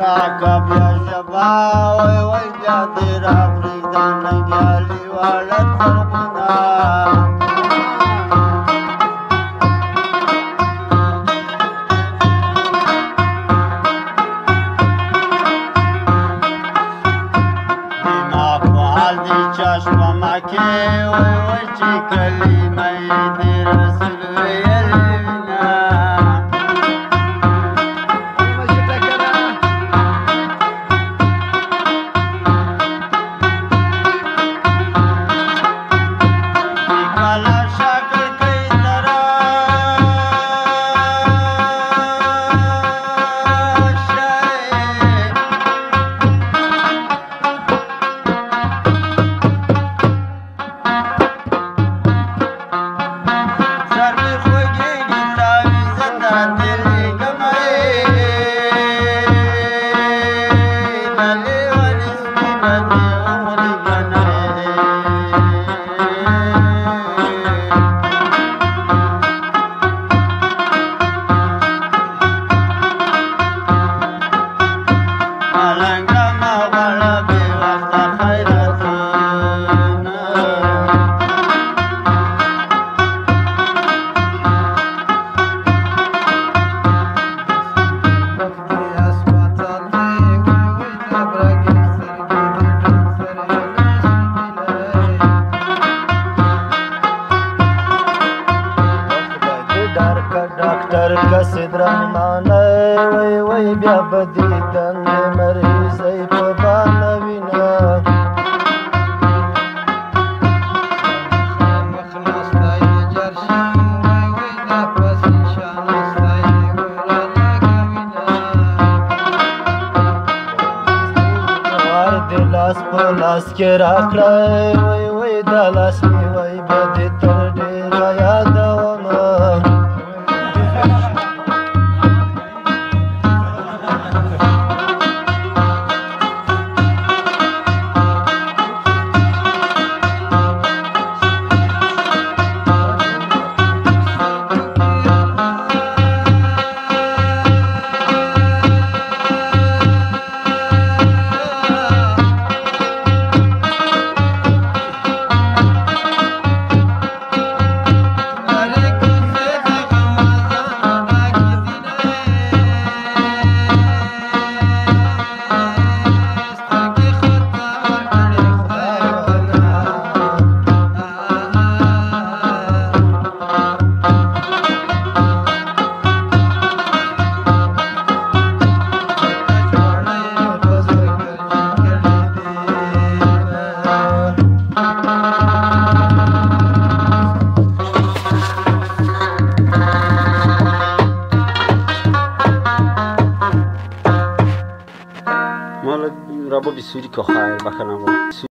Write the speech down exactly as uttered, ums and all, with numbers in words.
راکه بیا ژبه وای وای بیا دې راپرېږده ننګیالي واړه تربونه چشمه کې وای وای چې کلمه د رسول ویلې وینا کله شکر کوي ترا ډاکټر کسې درمانه وای وای بیا به دې دندې مریضۍ په بانه وینه مخ ناستی یې جر شي وای وای دا پسې شا ناستی یې ورانه کوینه وار دې لاس په لاس کې راکړه وای وای دا لاس مې وای بیا دې تر ډېره یادومه مال رابو بسوری که خیر بکنم